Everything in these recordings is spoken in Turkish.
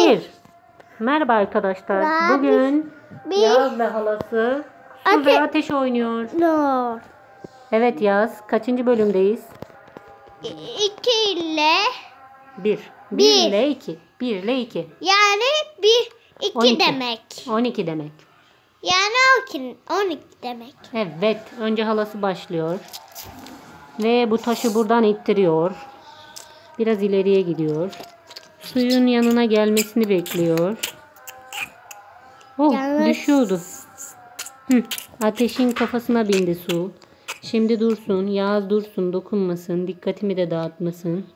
Bir. Merhaba arkadaşlar. Bugün Yağız ve halası su ve ateş oynuyor. No. Evet Yağız. Kaçıncı bölümdeyiz? 2 ile 1. 1 ile 2. 1 ile 2. Yani 2 demek. 12 demek. Yani 12 demek. Evet. Önce halası başlıyor. Ve bu taşı buradan ittiriyor. Biraz ileriye gidiyor. Suyun yanına gelmesini bekliyor. Oh, düşüyordu. Ateşin kafasına bindi su. Şimdi dursun. Yağız dursun. Dokunmasın. Dikkatimi de dağıtmasın.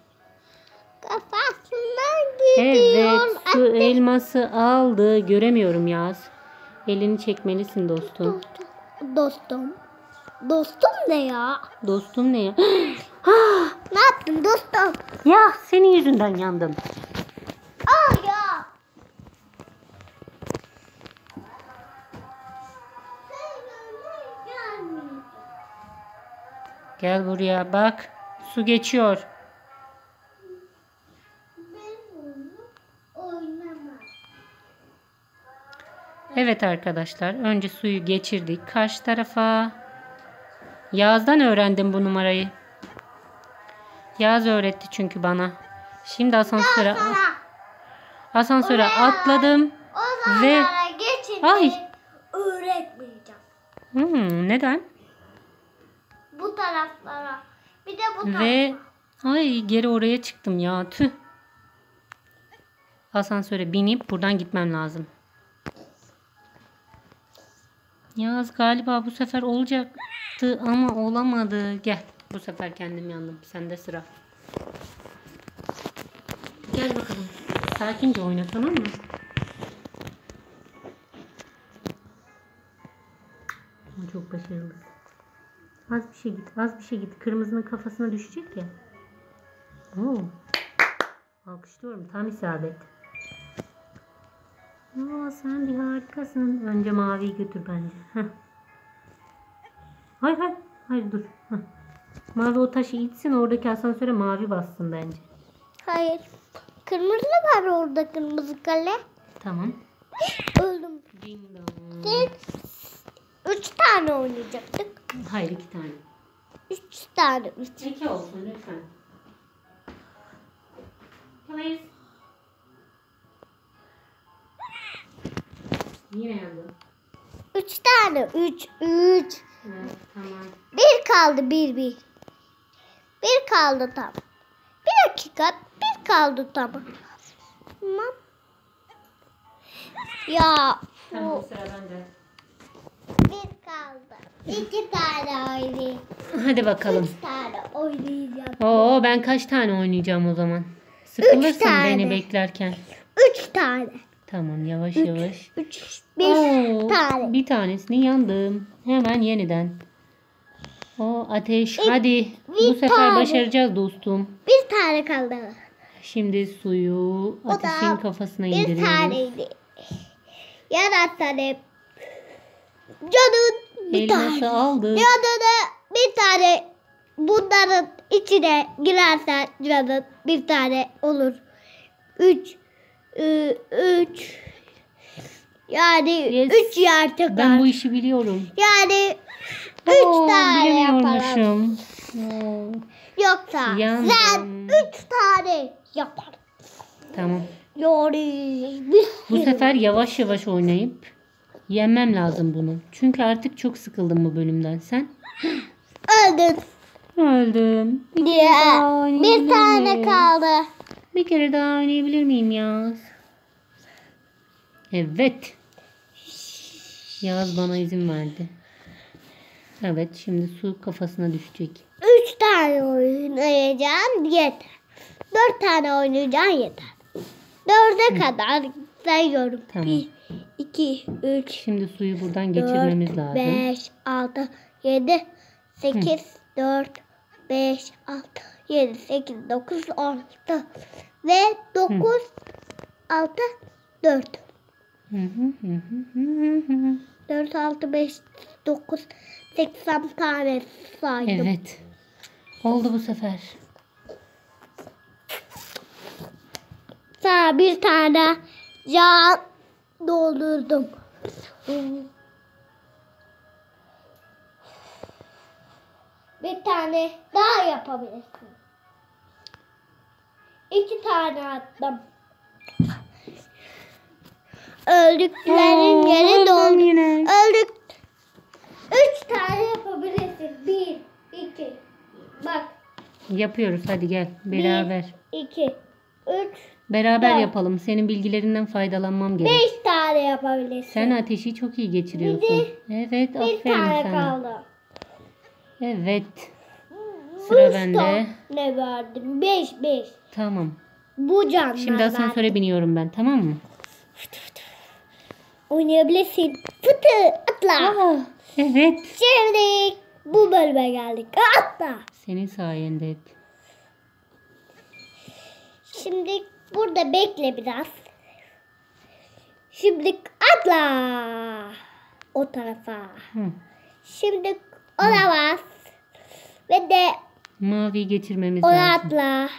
Kafasından gidiyor. Evet. Su elması aldı. Göremiyorum Yağız. Elini çekmelisin dostum. Dostum. Dostum ne ya? Dostum ne ya? Ne yaptın dostum? Ya senin yüzünden yandım. Aa ya. Gel buraya bak. Su geçiyor. Evet arkadaşlar. Önce suyu geçirdik. Karşı tarafa. Yağız'dan öğrendim bu numarayı. Yağız öğretti çünkü bana. Şimdi asansöre atladım. Ve ay. Öğretmeyeceğim. Neden? Bu taraflara. Bir de bu tarafa. Ve ay geri oraya çıktım ya. Tüh. Asansöre binip buradan gitmem lazım. Yağız galiba bu sefer olacaktı ama olamadı. Gel. Bu sefer kendim yandım. Sende sıra. Gel bakalım. Sakince oyna, tamam mı? Çok başarılı. Az bir şey git. Az bir şey git. Kırmızının kafasına düşecek ya. Oo. Alkışlıyorum. Tam isabet. Aa, sen bir harikasın. Önce maviyi götür bence. Heh. Hayır hayır. Hayır dur. Heh. Mavi o taşı itsin. Oradaki asansöre mavi bassın bence. Hayır. Kırmızı var orada, kırmızı kale. Tamam. Öldüm. Ding dong. 3 tane oynayacaktık. Hayır 2 tane. 3 tane. 2 olsun lütfen. Please. Yine yandım. 3 tane. 3. Evet, tamam. 1 kaldı. 1. 1 kaldı tam. 1 dakika. 1 kaldı tam. Tamam. Ya. Tamam, sıra bende. 1 kaldı. 2 tane oynayayım. Hadi bakalım. 3 tane oynayacağım. Oo, ben kaç tane oynayacağım o zaman? Sıkılırsın tane. beni beklerken. 3 tane. Tamam, yavaş yavaş. 3. Oo, 1 tane. bir tanesini yandım. Hemen yeniden. O ateş. Hadi. Bu sefer tane. başaracağız dostum. 1 tane kaldı. Şimdi suyu ateşin kafasına 1 indiriyoruz. taneydi. Yaratan canın bir Elması tane. aldı. Yanına bir tane bunların içine girersen canın bir tane olur. 3 yani Yes. 3 yer çıkar. Ben bu işi biliyorum. Yani 3 tane yaparım. Bilemiyormuşum. Yoksa Yandım. sen 3 tane yaparım. Tamam. Yani Bu sefer yavaş yavaş oynayıp yenmem lazım bunu. Çünkü artık çok sıkıldım bu bölümden. Sen? öldün. Öldüm. Ya, bir tane miyim? kaldı. Bir kere daha oynayabilir miyim Yağız? Evet. Yağız bana izin verdi. Evet, şimdi su kafasına düşecek. 3 tane oynayacağım yeter. 4 tane oynayacağım yeter. 4'e kadar sayıyorum. Tamam. 1, 2, 3, Şimdi suyu buradan geçirmemiz 4, lazım. 5, 6, 7, 8, 4, 5, 6, 7, 8, 9, 10 ve 9, 6, 4. 4, 6, 5, 9, 80 tane saydım. Evet. Oldu bu sefer. sana bir tane can doldurdum. Bir tane daha yapabilirsin. 2 tane attım. Öldüklerin yeri doldu. Öldük. 3 tane yapabilirsin. 1, 2. Bak. Yapıyoruz, hadi gel beraber. 1, 2, 3. Beraber dört. yapalım. Senin bilgilerinden faydalanmam gerek. 5 tane yapabilirsin. Sen ateşi çok iyi geçiriyorsun. Evet, Bir aferin tane sana. kaldı. Evet. Sıra Üç bende. Ne verdim? 5. Tamam. Bu canlar Şimdi asansöre biniyorum ben, tamam mı? Oynayabilirsin. Fıtı atla. Evet. Şimdi bu bölüme geldik. Atla. Senin sayende. Şimdi burada bekle biraz. Şimdi atla. O tarafa. Hı. Şimdi ona bas. Ve de Mavi geçirmemiz ona lazım. atla.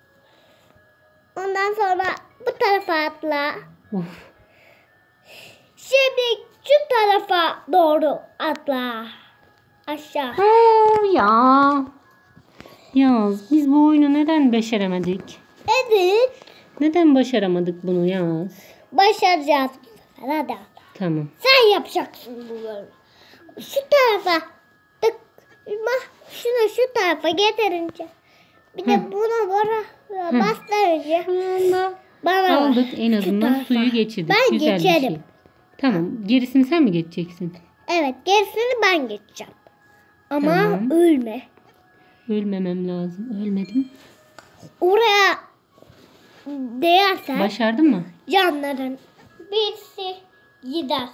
Ondan sonra bu tarafa atla. Of. Şimdi şu tarafa doğru atla. Aşağı. Ya. Yaz, biz bu oyunu neden başaramadık? Evet. Neden başaramadık bunu Yaz? Başaracağız bu sefer. Hadi atla. Tamam. Sen yapacaksın bu bölümü. Şu tarafa tıkma. Şunu şu tarafa getirince. Bir de buna bastırınca. Bana Aldık, en Şu azından tarafa. suyu geçirdik. Ben Güzel bir geçerim. şey. Tamam. Gerisini sen mi geçeceksin? Evet, gerisini ben geçeceğim. Ama Tamam. ölme. Ölmemem lazım. Ölmedim. Oraya değersen Başardın mı? canların birisi gider.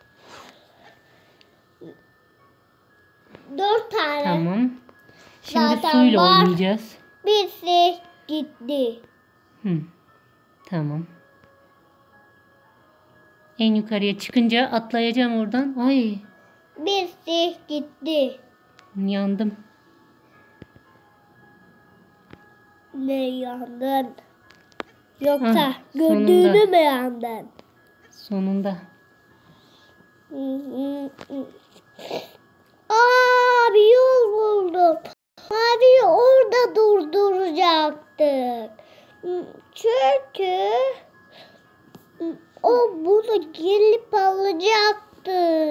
4 tane. Tamam. Şimdi Zaten suyla var. oynayacağız. Birisi gitti. Hı. Tamam. En yukarıya çıkınca atlayacağım oradan. Ay, Birisi gitti. yandım. Ne yandın? Yoksa Ah, gördüğünü sonunda. mü yandın? Sonunda. Aa, bir yol buldum. Maviyi orada durduracaktık. Çünkü o bunu gelip alacaktı.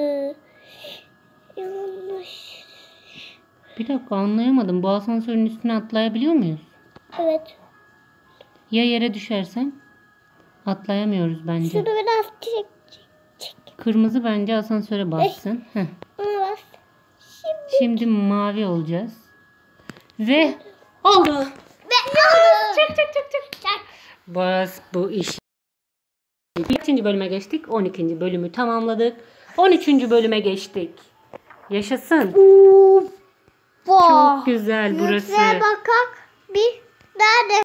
Yanlış. Bir dakika, anlayamadım. Bu asansörün üstüne atlayabiliyor muyuz? Evet. Ya yere düşersem? Atlayamıyoruz bence. Şunu biraz çek. Kırmızı bence asansöre bassın. Heh. Ona bas. Şimdi mavi olacağız. Ve oldu. Ve çek. Bas bu iş. Kaçıncı bölüme geçtik? 12. bölümü tamamladık. 13. bölüme geçtik. Yaşasın. Çok güzel burası. Yükseğe bakak. Bir nerede?